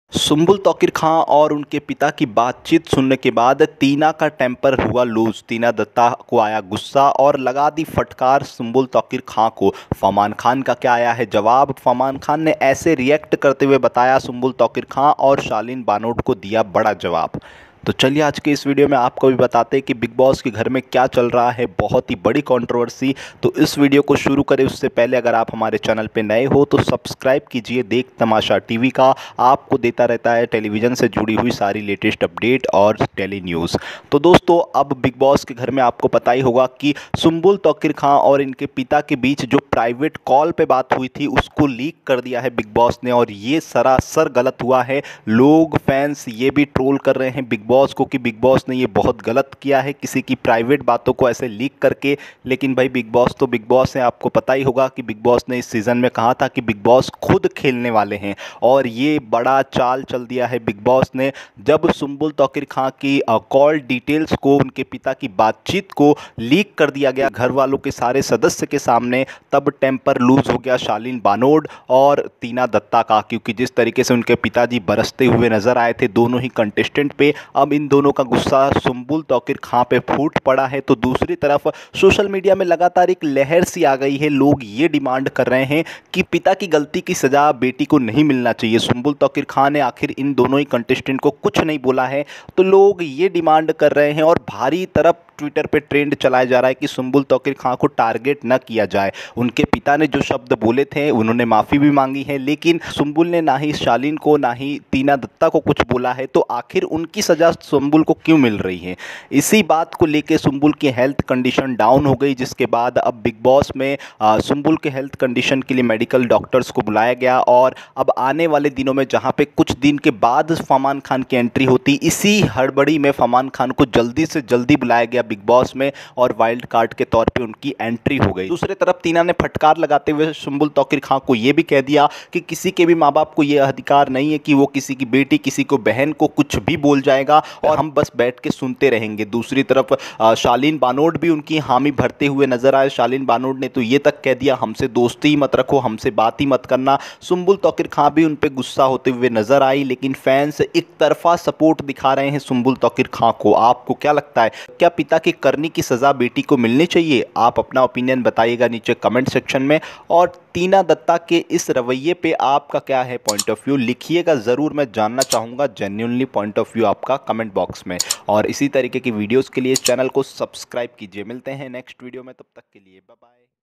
सुम्बुल तौकीर खां और उनके पिता की बातचीत सुनने के बाद टीना का टेम्पर हुआ लूज। टीना दत्ता को आया गुस्सा और लगा दी फटकार सुम्बुल तौकीर खां को। फरमान खान का क्या आया है जवाब। फरमान खान ने ऐसे रिएक्ट करते हुए बताया सुम्बुल तौकीर खां और शालीन बानोट को दिया बड़ा जवाब। तो चलिए आज के इस वीडियो में आपको भी बताते हैं कि बिग बॉस के घर में क्या चल रहा है, बहुत ही बड़ी कंट्रोवर्सी। तो इस वीडियो को शुरू करें उससे पहले अगर आप हमारे चैनल पे नए हो तो सब्सक्राइब कीजिए देख तमाशा टीवी का। आपको देता रहता है टेलीविज़न से जुड़ी हुई सारी लेटेस्ट अपडेट और टेली न्यूज़। तो दोस्तों अब बिग बॉस के घर में आपको पता ही होगा कि सुम्बुल तौकीर खां और इनके पिता के बीच जो प्राइवेट कॉल पे बात हुई थी उसको लीक कर दिया है बिग बॉस ने, और ये सरासर गलत हुआ है। लोग फैंस ये भी ट्रोल कर रहे हैं बिग बॉस को कि बिग बॉस ने ये बहुत गलत किया है किसी की प्राइवेट बातों को ऐसे लीक करके। लेकिन भाई बिग बॉस तो बिग बॉस है, आपको पता ही होगा कि बिग बॉस ने इस सीज़न में कहा था कि बिग बॉस खुद खेलने वाले हैं, और ये बड़ा चाल चल दिया है बिग बॉस ने। जब सुम्बुल तौकीर खां की कॉल डिटेल्स को, उनके पिता की बातचीत को लीक कर दिया गया घर वालों के सारे सदस्य के सामने, तब टेम्पर लूज हो गया शालीन बानोट और टीना दत्ता का, क्योंकि जिस तरीके से उनके पिताजी बरसते हुए नजर आए थे दोनों ही कंटेस्टेंट पे, अब इन दोनों का गुस्सा सुम्बुल तौकीर खां पे फूट पड़ा है। तो दूसरी तरफ सोशल मीडिया में लगातार एक लहर सी आ गई है। लोग ये डिमांड कर रहे हैं कि पिता की गलती की सज़ा बेटी को नहीं मिलना चाहिए। सुम्बुल तौकीर खां ने आखिर इन दोनों ही कंटेस्टेंट को कुछ नहीं बोला है, तो लोग ये डिमांड कर रहे हैं और भारी तरफ ट्विटर पे ट्रेंड चलाया जा रहा है कि सुम्बुल तौकीर खां को टारगेट न किया जाए। उनके पिता ने जो शब्द बोले थे उन्होंने माफ़ी भी मांगी है, लेकिन सुम्बुल ने ना ही शालीन को ना ही टीना दत्ता को कुछ बोला है। तो आखिर उनकी सज़ा सुम्बुल को क्यों मिल रही है? इसी बात को लेके सुम्बुल की हेल्थ कंडीशन डाउन हो गई, जिसके बाद अब बिग बॉस में सुम्बुल के हेल्थ कंडीशन के लिए मेडिकल डॉक्टर्स को बुलाया गया, और अब आने वाले दिनों में जहाँ पे कुछ दिन के बाद फरमान खान की एंट्री होती, इसी हड़बड़ी में फरमान खान को जल्दी से जल्दी बुलाया गया बिग बॉस में, और वाइल्ड कार्ड के तौर पे उनकी एंट्री हो गई। दूसरी तरफ टीना ने फटकार लगाते हुए सुम्बुल तौकीर खां को यह भी कह दिया कि किसी के भी माँ बाप को यह अधिकार नहीं है कि वो किसी की बेटी, किसी को बहन को कुछ भी बोल जाएगा और हम बस बैठ के सुनते रहेंगे। दूसरी तरफ शालीन बानोट भी उनकी हामी भरते हुए नजर आए। शालीन बानोट ने तो ये तक कह दिया हमसे दोस्ती ही मत रखो, हमसे बात ही मत करना। सुम्बुल तौकीर खां भी उन पे गुस्सा होते हुए नजर आई, लेकिन फैंस एक तरफा सपोर्ट दिखा रहे हैं सुम्बुल तौकीर खां को। आपको क्या लगता है, क्या पिता की करनी की सज़ा बेटी को मिलनी चाहिए? आप अपना ओपिनियन बताइएगा नीचे कमेंट सेक्शन में, और टीना दत्ता के इस रवैये पे आपका क्या है पॉइंट ऑफ व्यू, लिखिएगा ज़रूर। मैं जानना चाहूँगा जेन्युइनली पॉइंट ऑफ व्यू आपका कमेंट बॉक्स में। और इसी तरीके की वीडियोस के लिए चैनल को सब्सक्राइब कीजिए। मिलते हैं नेक्स्ट वीडियो में, तब तक के लिए बाय बाय।